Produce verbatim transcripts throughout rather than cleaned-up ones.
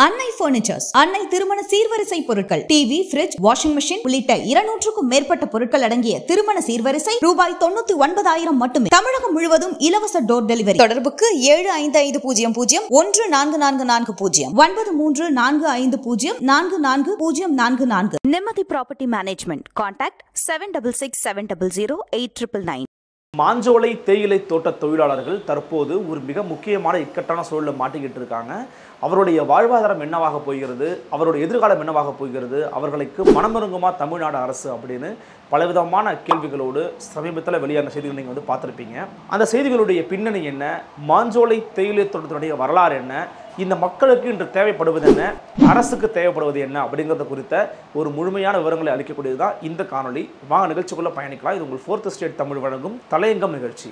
அன்னை பர்னிச்சர்ஸ், அன்னை திருமண சீர்வரிசை பொருட்கள், டிவி, ஃபிரிட்ஜ், வாஷிங் மெஷின் உள்ளிட்ட இருநூற்றுக்கும் மேற்பட்ட பொருட்கள் அடங்கிய திருமண சீர்வரிசை ரூபாய் தொண்ணூத்தி ஒன்பதாயிரம் மட்டுமே. தமிழகம் முழுவதும் இலவச டோர் டெலிவரி. தொடர்புக்கு ஏழு ஐந்து ஐந்து பூஜ்ஜியம் பூஜ்ஜியம் ஒன்று நான்கு நான்கு நான்கு பூஜ்ஜியம் ஒன்பது மூன்று நான்கு ஐந்து பூஜ்ஜியம் நான்கு நான்கு பூஜ்ஜியம் நான்கு நான்கு. நிம்மதி property management. Contact seven double six seven double zero eight triple nine. Manjolai தேயிலை தோட்ட தொழிலாளர்கள் தற்போது ஒரு மிக முக்கியமான இக்கட்டான சூழலில் மாட்டிக்கிட்டு இருக்காங்க. அவருடைய வாழ்வாதாரம் என்னவாக போகிறது, அவருடைய எதிர்காலம் என்னவாக போகிறது, அவர்களுக்கு மனமிருங்குமா தமிழ்நாடு அரசு அப்படின்னு பலவிதமான கேள்விகளோடு சமீபத்தில் வெளியான செய்திகள் நீங்கள் வந்து பார்த்துருப்பீங்க. அந்த செய்திகளுடைய பின்னணி என்ன, மாஞ்சோலை தேயிலை தோட்டத்தினுடைய வரலாறு என்ன, இந்த மக்களுக்கு இன்று தேவைப்படுவது என்ன, அரசுக்கு தேவைப்படுவது என்ன அப்படிங்கிறத குறித்த ஒரு முழுமையான விவரங்களை அளிக்கக்கூடியது தான் இந்த காணொலி. வாங்க நிகழ்ச்சிக்குள்ளே பயணிக்கலாம். இது உங்கள் ஃபோர்த் ஸ்டேட் தமிழ் வழங்கும் தலையங்கம் நிகழ்ச்சி.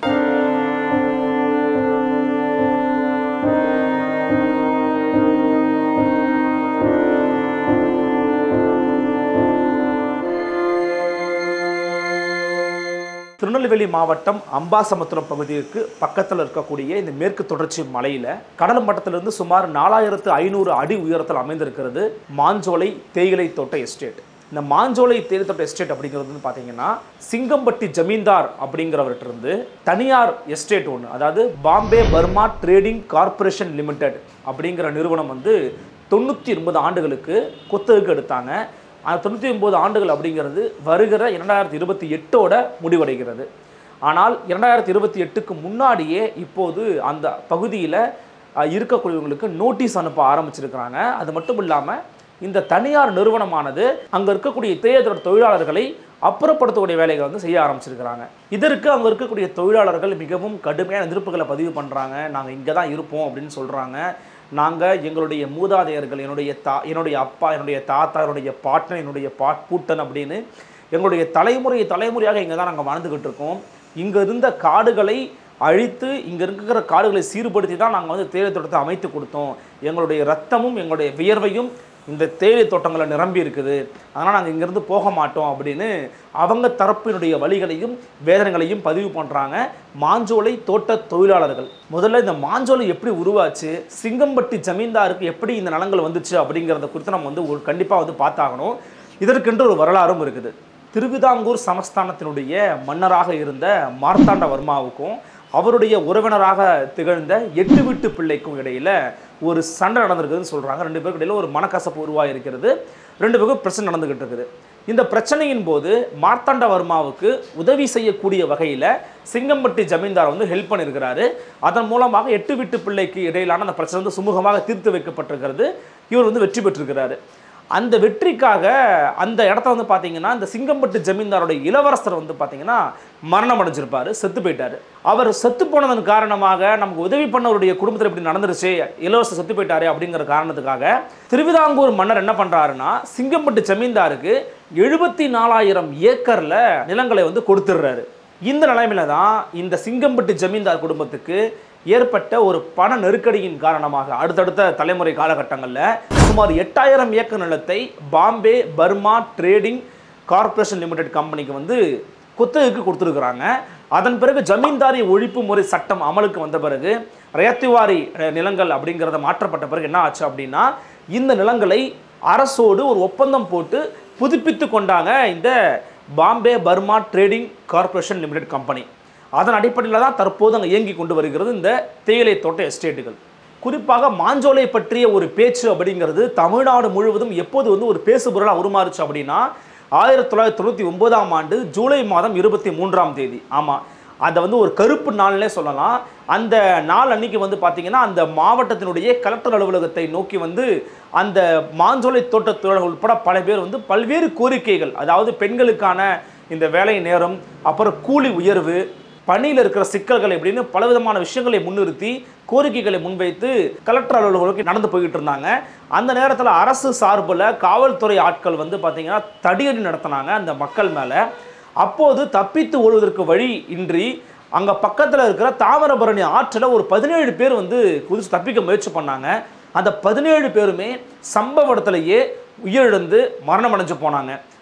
திருநெல்வேலி மாவட்டம் அம்பாசமுத்திரம் பகுதிக்கு பக்கத்தில் இருக்கக்கூடிய இந்த மேற்கு தொடர்ச்சி மலையில் கடல் மட்டத்திலிருந்து சுமார் நாலாயிரத்து ஐநூறு அடி உயரத்தில் அமைந்திருக்கிறது மாஞ்சோலை தேயிலை தோட்ட எஸ்டேட். இந்த மாஞ்சோலை தேயிலை தோட்ட எஸ்டேட் அப்படிங்கிறது வந்து பார்த்தீங்கன்னா சிங்கம்பட்டி ஜமீன்தார் அப்படிங்கிறவர்கிட்ட தனியார் எஸ்டேட் ஒன்று, அதாவது Bombay Burma trading corporation limited அப்படிங்கிற நிறுவனம் வந்து தொண்ணூற்றி ஒன்பது ஆண்டுகளுக்கு கொத்தகைக்கு எடுத்தாங்க. அந்த தொண்ணூற்றி ஒன்பது ஆண்டுகள் அப்படிங்கிறது வருகிற இரண்டாயிரத்தி இருபத்தி எட்டோட முடிவடைகிறது. ஆனால் இரண்டாயிரத்தி இருபத்தி எட்டுக்கு முன்னாடியே இப்போது அந்த பகுதியில் இருக்கக்கூடியவங்களுக்கு நோட்டீஸ் அனுப்ப ஆரம்பிச்சிருக்கிறாங்க. அது மட்டும் இல்லாமல் இந்த தனியார் நிறுவனமானது அங்கே இருக்கக்கூடிய தேயிலை தொழிலாளர்களை அப்புறப்படுத்தக்கூடிய வேலைகளை வந்து செய்ய ஆரம்பிச்சிருக்கிறாங்க. இதற்கு அங்கே இருக்கக்கூடிய தொழிலாளர்கள் மிகவும் கடுமையான எதிர்ப்புகளை பதிவு பண்ணுறாங்க. நாங்கள் இங்கே தான் இருப்போம் அப்படின்னு சொல்கிறாங்க. நாங்கள் எங்களுடைய மூதாதையர்கள், என்னுடைய தா என்னுடைய அப்பா, என்னுடைய தாத்தா, என்னுடைய பாட்டன், என்னுடைய பாட் பூட்டன் அப்படின்னு எங்களுடைய தலைமுறை தலைமுறையாக இங்கே தான் நாங்கள் வாழ்ந்துக்கிட்டு இருக்கோம். இங்கே இருந்த காடுகளை அழித்து இங்கே இருக்கிற காடுகளை சீர்படுத்தி தான் நாங்கள் வந்து தேயிலை தோட்டத்தை அமைத்து கொடுத்தோம். எங்களுடைய ரத்தமும் எங்களுடைய வியர்வையும் இந்த தேயிலை தோட்டங்களை நிரம்பி இருக்குது. அதனால் நாங்கள் இங்கேருந்து போக மாட்டோம் அப்படின்னு அவங்க தரப்பினுடைய வழிகளையும் வேதனைகளையும் பதிவு பண்ணுறாங்க மாஞ்சோலை தோட்ட தொழிலாளர்கள். முதல்ல இந்த மாஞ்சோலை எப்படி உருவாச்சு, சிங்கம்பட்டி ஜமீன்தாருக்கு எப்படி இந்த நலங்கள் வந்துச்சு அப்படிங்கிறத குறித்து நம்ம வந்து ஒரு கண்டிப்பாக வந்து பார்த்தாகணும். இதற்கென்று ஒரு வரலாறும் இருக்குது. திருவிதாங்கூர் சமஸ்தானத்தினுடைய மன்னராக இருந்த மார்த்தாண்டவர்மாவுக்கும் அவருடைய உறவினராக திகழ்ந்த எட்டு வீட்டு பிள்ளைக்கும் இடையில ஒரு சண்டை நடந்திருக்குதுன்னு சொல்கிறாங்க. ரெண்டு பேருக்கு இடையில ஒரு மனக்கசப்பு உருவாகி இருக்கிறது. ரெண்டு பேருக்கும் பிரச்சனை நடந்துகிட்டு இருக்குது. இந்த பிரச்சனையின் போது மார்த்தாண்டவர்மாவுக்கு உதவி செய்யக்கூடிய வகையில் சிங்கம்பட்டி ஜமீன்தார் வந்து ஹெல்ப் பண்ணியிருக்கிறாரு. அதன் மூலமாக எட்டு வீட்டு பிள்ளைக்கு இடையிலான அந்த பிரச்சனை வந்து சுமூகமாக தீர்த்து வைக்கப்பட்டிருக்கிறது. இவர் வந்து வெற்றி பெற்றிருக்கிறாரு. அந்த வெற்றிக்காக அந்த இடத்த வந்து பார்த்தீங்கன்னா இந்த சிங்கம்பட்டு ஜமீன்தாரோட இளவரசர் வந்து பார்த்தீங்கன்னா மரணம் அடைஞ்சிருப்பார், செத்து போயிட்டார். அவர் செத்து போனதன் காரணமாக நமக்கு உதவி பண்ணவருடைய குடும்பத்தில் இப்படி நடந்துருச்சு, இளவரசர் செத்து போயிட்டாரு அப்படிங்கிற காரணத்துக்காக திருவிதாங்கூர் மன்னர் என்ன பண்ணுறாருன்னா சிங்கம்பட்டு ஜமீன்தாருக்கு எழுபத்தி நாலாயிரம் ஏக்கரில் நிலங்களை வந்து கொடுத்துடுறாரு. இந்த நிலைமையில தான் இந்த சிங்கம்பட்டி ஜமீன்தார் குடும்பத்துக்கு ஏற்பட்ட ஒரு பண நெருக்கடியின் காரணமாக அடுத்தடுத்த தலைமுறை காலகட்டங்களில் சுமார் எட்டாயிரம் ஏக்கர் நிலத்தை Bombay Burma trading corporation limited கம்பெனிக்கு வந்து குத்தகைக்கு கொடுத்துருக்குறாங்க. அதன் பிறகு ஜமீன்தாரி ஒழிப்பு முறை சட்டம் அமலுக்கு வந்த பிறகு ரயத்திவாரி நிலங்கள் அப்படிங்கிறத மாற்றப்பட்ட பிறகு என்ன ஆச்சு அப்படின்னா இந்த நிலங்களை அரசோடு ஒரு ஒப்பந்தம் போட்டு புதுப்பித்து கொண்டாங்க இந்த Bombay Burma trading corporation limited company. அதன் அடிப்படையில் தான் தற்போது அங்கே இயங்கி கொண்டு வருகிறது இந்த தேயிலை தோட்ட எஸ்டேட்டுகள். குறிப்பாக மாஞ்சோலை பற்றிய ஒரு பேச்சு அப்படிங்கிறது தமிழ்நாடு முழுவதும் எப்போது வந்து ஒரு பேசுபொருளாக உருமாறுச்சு அப்படின்னா ஆயிரத்தி தொள்ளாயிரத்தி தொண்ணூற்றி ஒன்பதாம் ஆண்டு ஜூலை மாதம் இருபத்தி மூன்றாம் தேதி. ஆமாம், அதை வந்து ஒரு கருப்பு நாள்னே சொல்லலாம். அந்த நாள் அன்னைக்கு வந்து பார்த்தீங்கன்னா அந்த மாவட்டத்தினுடைய கலெக்டர் அலுவலகத்தை நோக்கி வந்து அந்த மாஞ்சோலை தோட்ட தொழிலாளர்கள் உட்பட பல பேர் வந்து பல்வேறு கோரிக்கைகள், அதாவது பெண்களுக்கான இந்த வேலை நேரம், அப்புறம் கூலி உயர்வு, பணியில் இருக்கிற சிக்கல்கள் இப்படின்னு பலவிதமான விஷயங்களை முன்னிறுத்தி கோரிக்கைகளை முன்வைத்து கலெக்டர் அலுவலர்களுக்கு நடந்து போய்கிட்டு இருந்தாங்க. அந்த நேரத்தில் அரசு சார்பில் காவல்துறை ஆட்கள் வந்து பார்த்தீங்கன்னா தடியடி நடத்தினாங்க அந்த மக்கள் மேலே. அப்போது தப்பித்து ஓடுவதற்கு வழி இன்றி அங்கே பக்கத்தில் இருக்கிற தாமிரபரணி ஆற்றில் ஒரு பதினேழு பேர் வந்து குதிச்சு தப்பிக்க முயற்சி பண்ணாங்க. அந்த பதினேழு பேருமே சம்பவ இடத்துலையே உயிரிழந்து மரணம் அடைஞ்சு போனாங்க.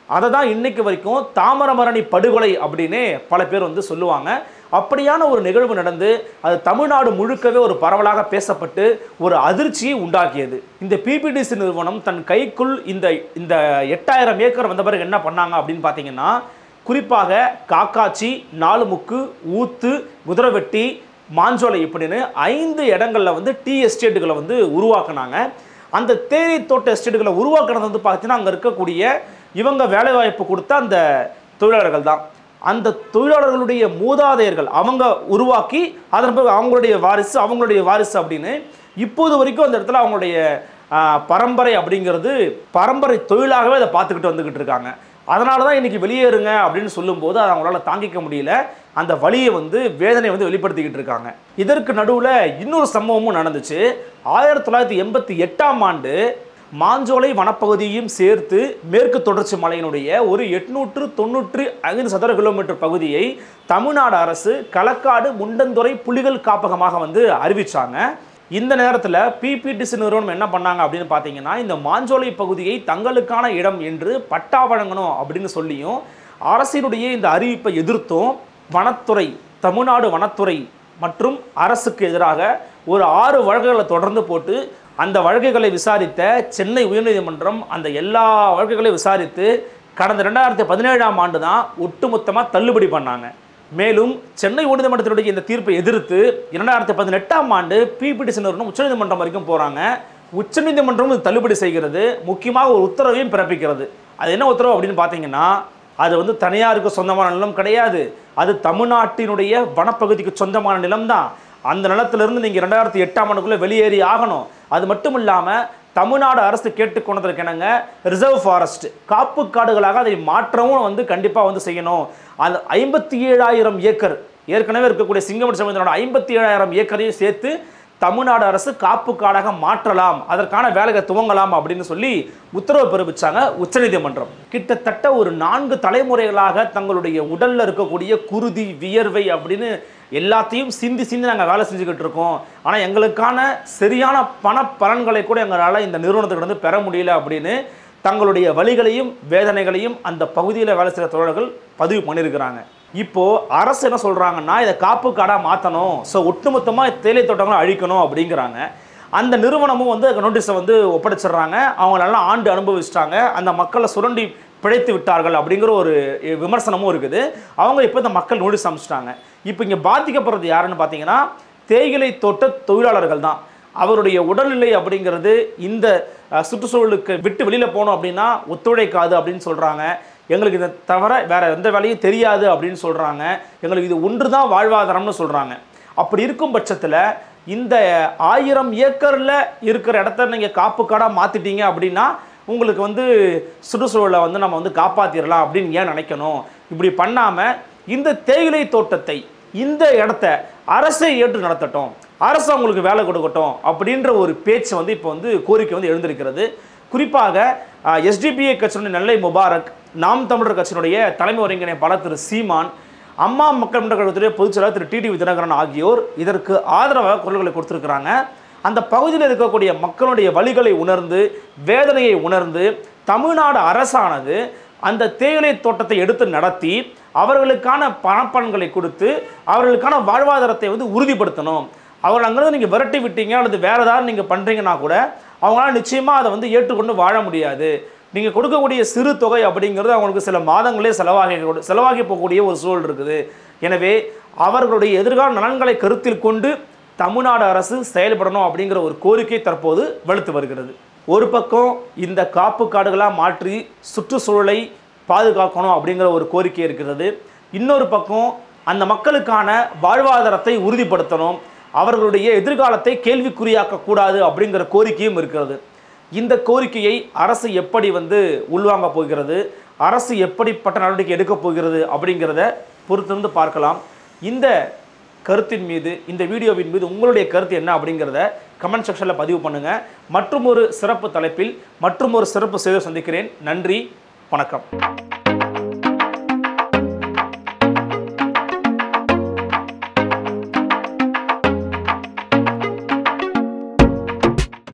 அதை தான் இன்னைக்கு வரைக்கும் தாமிரபரணி படுகொலை அப்படின்னு பல பேர் வந்து சொல்லுவாங்க. அப்படியான ஒரு நிகழ்வு நடந்து அது தமிழ்நாடு முழுக்கவே ஒரு பரவலாக பேசப்பட்டு ஒரு அதிர்ச்சியை உண்டாக்கியது. இந்த பிபிடிசி நிறுவனம் தன் கைக்குள் இந்த இந்த எட்டாயிரம் ஏக்கர் வந்த பிறகு என்ன பண்ணாங்க அப்படின்னு பார்த்தீங்கன்னா, குறிப்பாக காக்காச்சி, நாலுமுக்கு, ஊத்து, குதிரைவெட்டி, மாஞ்சோலை இப்படின்னு ஐந்து இடங்களில் வந்து டீ எஸ்டேட்டுகளை வந்து உருவாக்குனாங்க. அந்த தேயிலை தோட்ட எஸ்டேட்டுகளை உருவாக்குறது வந்து பார்த்தீங்கன்னா அங்கே இருக்கக்கூடிய இவங்க வேலைவாய்ப்பு கொடுத்த அந்த தொழிலாளர்கள் தான். அந்த தொழிலாளர்களுடைய மூதாதையர்கள் அவங்க உருவாக்கி அதன் பிறகு அவங்களுடைய வாரிசு அவங்களுடைய வாரிசு அப்படின்னு இப்போது வரைக்கும் அந்த இடத்துல அவங்களுடைய பரம்பரை அப்படிங்கிறது பரம்பரை தொழிலாகவே அதை பார்த்துக்கிட்டு வந்துக்கிட்டு இருக்காங்க. அதனால தான் இன்றைக்கி வெளியேறுங்க அப்படின்னு சொல்லும்போது அதை அவங்களால தாங்கிக்க முடியல. அந்த வலியை வந்து வேதனை வந்து வெளிப்படுத்திக்கிட்டு இருக்காங்க. இதற்கு நடுவில் இன்னொரு சம்பவமும் நடந்துச்சு. ஆயிரத்தி தொள்ளாயிரத்தி எண்பத்தி எட்டாம் ஆண்டு மாஞ்சோலை வனப்பகுதியையும் சேர்த்து மேற்கு தொடர்ச்சி மலையினுடைய ஒரு எட்நூற்று தொண்ணூற்று ஐந்து சதுர கிலோமீட்டர் பகுதியை தமிழ்நாடு அரசு களக்காடு முண்டந்துறை புலிகள் காப்பகமாக வந்து அறிவிச்சாங்க. இந்த நேரத்தில் பிபிடிசி நிறுவனம் என்ன பண்ணாங்க அப்படின்னு பார்த்தீங்கன்னா, இந்த மாஞ்சோலை பகுதியை தங்களுக்கான இடம் என்று பட்டா வழங்கணும் அப்படின்னு சொல்லியும் அரசினுடைய இந்த அறிவிப்பை எதிர்த்தும் வனத்துறை தமிழ்நாடு வனத்துறை மற்றும் அரசுக்கு எதிராக ஒரு ஆறு வழக்குகளை தொடர்ந்து போட்டு அந்த வழக்குகளை விசாரித்த சென்னை உயர்நீதிமன்றம் அந்த எல்லா வழக்குகளையும் விசாரித்து கடந்த ரெண்டாயிரத்தி பதினேழாம் ஆண்டு தான் ஒட்டுமொத்தமாக தள்ளுபடி பண்ணாங்க. மேலும் சென்னை உயர்நீதிமன்றத்தினுடைய இந்த தீர்ப்பை எதிர்த்து இரண்டாயிரத்தி பதினெட்டாம் ஆண்டு பிபிடிசி நிறுவனம் உச்சநீதிமன்றம் வரைக்கும் போகிறாங்க. உச்சநீதிமன்றம் இது தள்ளுபடி செய்கிறது. முக்கியமாக ஒரு உத்தரவையும் பிறப்பிக்கிறது. அது என்ன உத்தரவு அப்படின்னு பார்த்தீங்கன்னா, அது வந்து தனியாருக்கு சொந்தமான நிலம் கிடையாது, அது தமிழ்நாட்டினுடைய வனப்பகுதிக்கு சொந்தமான நிலம் தான். அந்த நிலத்திலிருந்து நீங்கள் ரெண்டாயிரத்தி எட்டாம் ஆண்டுக்குள்ளே வெளியேறி ஆகணும். அது மட்டும் இல்லாமல் தமிழ்நாடு அரசு கேட்டுக்கொண்டதற்கு என்னங்க ரிசர்வ் ஃபாரஸ்ட் காப்பு காடுகளாக அதை மாற்றவும் வந்து கண்டிப்பாக வந்து செய்யணும். அந்த ஐம்பத்தி ஏழாயிரம் ஏக்கர் ஏற்கனவே இருக்கக்கூடிய சிங்கமணி சமுதாயோட ஐம்பத்தி ஏழாயிரம் ஏக்கரையும் சேர்த்து தமிழ்நாடு அரசு காப்பு காடாக மாற்றலாம், அதற்கான வேலையை துவங்கலாம் அப்படின்னு சொல்லி உத்தரவு பிறப்பிச்சாங்க உச்சநீதிமன்றம். கிட்டத்தட்ட ஒரு நான்கு தலைமுறைகளாக தங்களுடைய உடலில் இருக்கக்கூடிய குருதி, வியர்வை அப்படின்னு எல்லாத்தையும் சிந்தி சிந்தி நாங்கள் வேலை செஞ்சுக்கிட்டு இருக்கோம். ஆனால் எங்களுக்கான சரியான பண பலன்களை கூட எங்களால் இந்த நிறுவனத்துக்கு வந்து பெற முடியல அப்படின்னு தங்களுடைய வலிகளையும் வேதனைகளையும் அந்த பகுதியில் வேலை செய்கிற தொழிலாளர்கள் பதிவு பண்ணியிருக்கிறாங்க. இப்போது அரசு என்ன சொல்கிறாங்கன்னா, இதை காப்பு காடாக மாற்றணும், ஸோ ஒட்டுமொத்தமாக தேயிலை தோட்டங்களை அழிக்கணும் அப்படிங்கிறாங்க. அந்த நிறுவனமும் வந்து நோட்டீஸை வந்து ஒப்படைச்சிடுறாங்க. அவங்க நல்லா ஆண்டு அனுபவிச்சிட்டாங்க, அந்த மக்களை சுரண்டி பிழைத்து விட்டார்கள் அப்படிங்கிற ஒரு விமர்சனமும் இருக்குது. அவங்க இப்போ இந்த மக்கள் நோட்டீஸ் அமைச்சிட்டாங்க. இப்போ இங்கே பாதிக்கப்படுறது யாருன்னு பார்த்தீங்கன்னா, தேயிலை தோட்ட தொழிலாளர்கள் தான். அவருடைய உடல்நிலை அப்படிங்கிறது இந்த சுற்றுச்சூழலுக்கு விட்டு வெளியில் போகணும் அப்படின்னா ஒத்துழைக்காது அப்படின்னு சொல்கிறாங்க. எங்களுக்கு இதை தவிர வேறு எந்த வேலையும் தெரியாது அப்படின்னு சொல்கிறாங்க. எங்களுக்கு இது ஒன்று தான் வாழ்வாதாரம்னு சொல்கிறாங்க. அப்படி இருக்கும் பட்சத்தில் இந்த ஆயிரம் ஏக்கரில் இருக்கிற இடத்த நீங்கள் காப்பு காடாக மாற்றிட்டீங்க அப்படின்னா உங்களுக்கு வந்து சுற்றுச்சூழலை வந்து நம்ம வந்து காப்பாற்றிடலாம் அப்படின்னு ஏன் நினைக்கணும்? இப்படி பண்ணாமல் இந்த தேயிலை தோட்டத்தை இந்த இடத்த அரசை ஏற்று நடத்தட்டும், அரசு அவங்களுக்கு வேலை கொடுக்கட்டும் அப்படின்ற ஒரு பேச்சு வந்து இப்போ வந்து கோரிக்கை வந்து எழுந்திருக்கிறது. குறிப்பாக எஸ்டிபிஐ கட்சியினுடைய நெல்லை முபாரக், நாம் தமிழர் கட்சியினுடைய தலைமை ஒருங்கிணைப்பாளர் திரு சீமான், அம்மா மக்கள் முன்னேற்ற கழகத்துடைய பொதுச் செயலாளர் திரு டிடிவி தினகரன் ஆகியோர் இதற்கு ஆதரவாக குரல்களை கொடுத்திருக்கிறாங்க. அந்த பகுதியில் இருக்கக்கூடிய மக்களுடைய வலிகளை உணர்ந்து வேதனையை உணர்ந்து தமிழ்நாடு அரசானது அந்த தேயிலை தோட்டத்தை எடுத்து நடத்தி அவர்களுக்கான பணப்பலன்களை கொடுத்து அவர்களுக்கான வாழ்வாதாரத்தை வந்து உறுதிப்படுத்தணும். அவர்கள் அங்கிருந்து நீங்கள் விரட்டி விட்டீங்க அல்லது வேறு ஏதாவது நீங்கள் பண்ணுறீங்கன்னா கூட அவங்களால நிச்சயமாக அதை வந்து ஏற்றுக்கொண்டு வாழ முடியாது. நீங்கள் கொடுக்கக்கூடிய சிறு தொகை அப்படிங்கிறது அவங்களுக்கு சில மாதங்களே செலவாகி செலவாகி போகக்கூடிய ஒரு சூழல் இருக்குது. எனவே அவர்களுடைய எதிர்கால நலன்களை கருத்தில் கொண்டு தமிழ்நாடு அரசு செயல்படணும் அப்படிங்கிற ஒரு கோரிக்கை தற்போது வலுத்து வருகிறது. ஒரு பக்கம் இந்த காப்பு காடுகளாக மாற்றி சுற்றுச்சூழலை பாதுகாக்கணும் அப்படிங்கிற ஒரு கோரிக்கை இருக்கிறது. இன்னொரு பக்கம் அந்த மக்களுக்கான வாழ்வாதாரத்தை உறுதிப்படுத்தணும், அவர்களுடைய எதிர்காலத்தை கேள்விக்குறியாக்கக்கூடாது அப்படிங்கிற கோரிக்கையும் இருக்கிறது. இந்த கோரிக்கையை அரசு எப்படி வந்து உள்வாங்க போகிறது, அரசு எப்படிப்பட்ட நடவடிக்கை எடுக்கப் போகிறது அப்படிங்கிறத பொறுத்திருந்து பார்க்கலாம். இந்த கருத்தின் மீது இந்த வீடியோவின் மீது உங்களுடைய கருத்து என்ன அப்படிங்கிறத கமெண்ட் செக்ஷனில் பதிவு பண்ணுங்கள். மற்றும் ஒரு சிறப்பு தலைப்பில் மற்றும் ஒரு சிறப்பு செய்தி சந்திக்கிறேன். நன்றி, வணக்கம்.